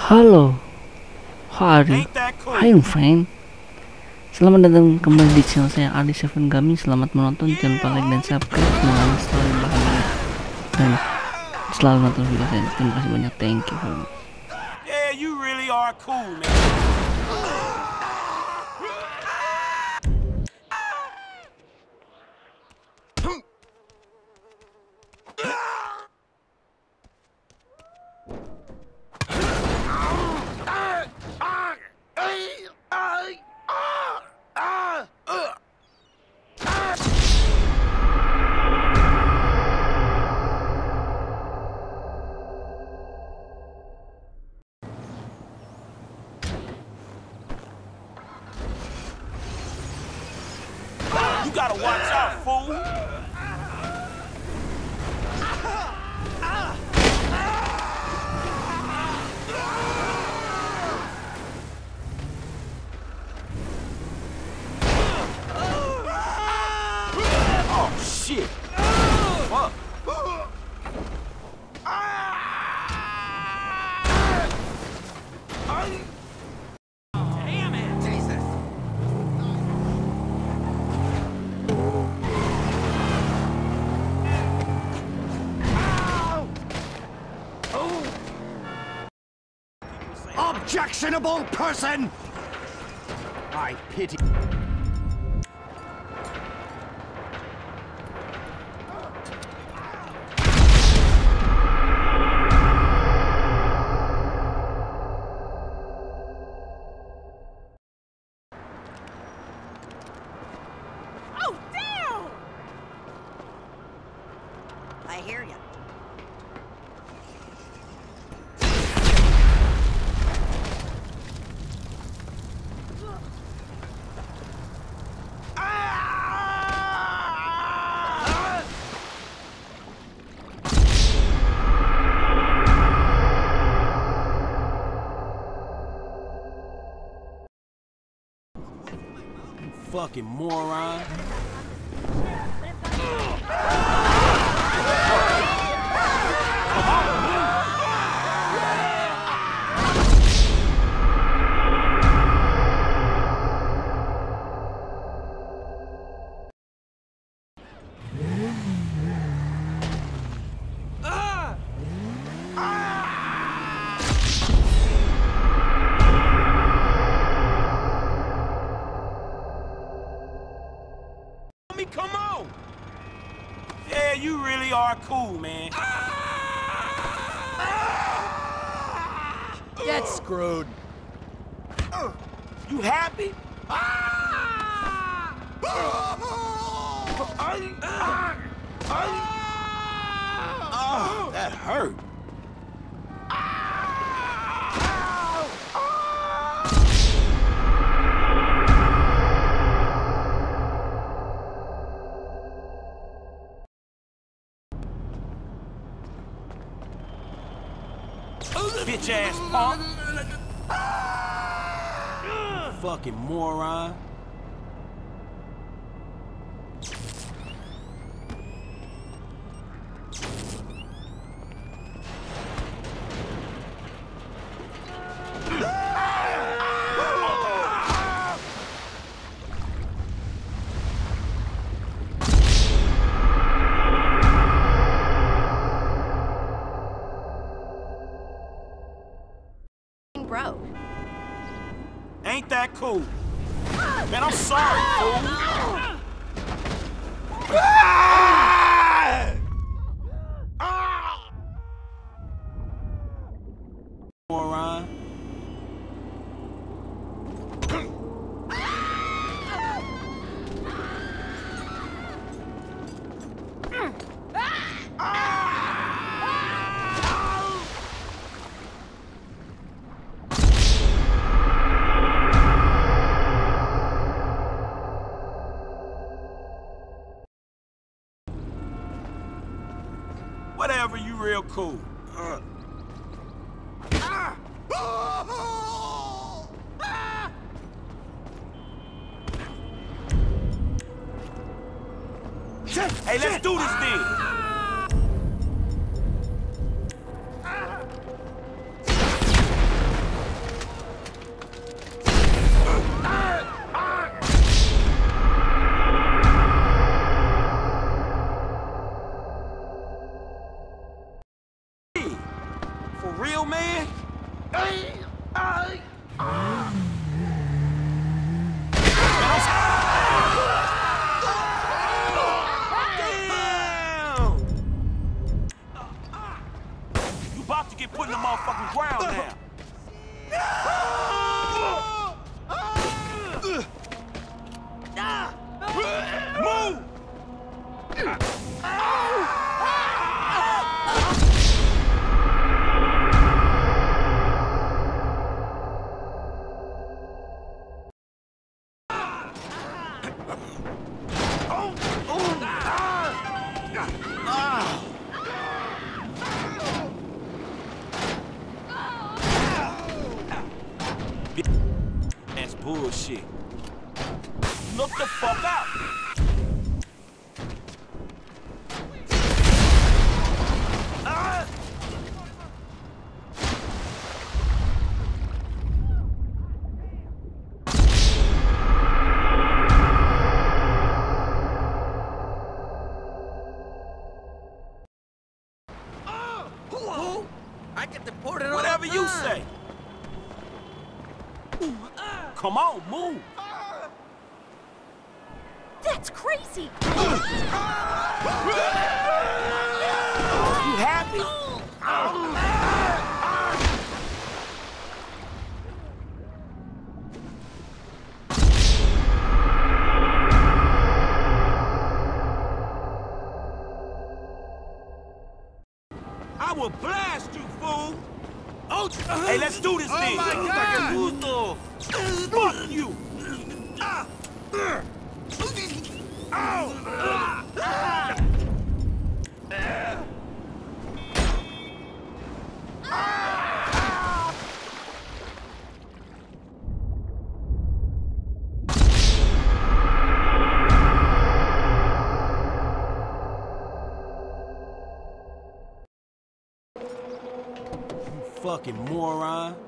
Halo, how are you? Hi friend. Selamat datang kembali di channel saya Adi7 Gaming. Selamat menonton, jangan lupa like dan subscribe, nyalain story bahagia dan selalu nonton video saya. Terima kasih banyak, thank you very much. Yeah, you really are cool, man. You gotta watch out, fool! Oh, shit! Fuck! Damn it! Jesus! Objectionable person! I pity. Oh, damn! I hear ya. Fucking moron. Come on! Yeah, you really are cool, man. Get screwed. You happy? Oh, that hurt. Bitch ass punk. Fucking moron. Broke. Ain't that cool? Man, I'm sorry, fool. Moron. Whatever, you real cool. Hey, let's do this then. Damn! You about to get put in the motherfucking ground now. Move! That's bullshit. Look the fuck out! I get deported all Whatever the you time. say. Come on, move. That's crazy! You happy? I will blast you, fool! Oh, hey, let's do this thing! my God! Fuck you! Fucking moron.